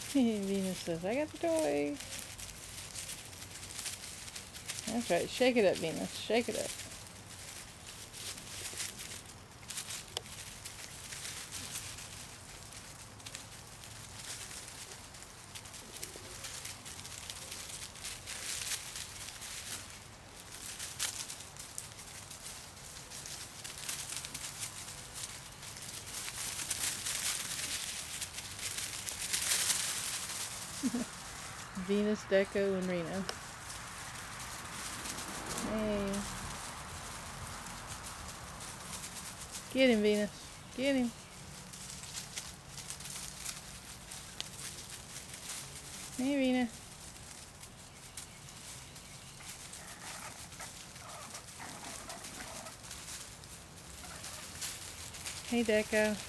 Venus says, I got the toy. That's right. Shake it up, Venus. Shake it up. Venus, Deco, and Reno. Hey. Get him, Venus. Get him. Hey, Venus. Hey, Deco.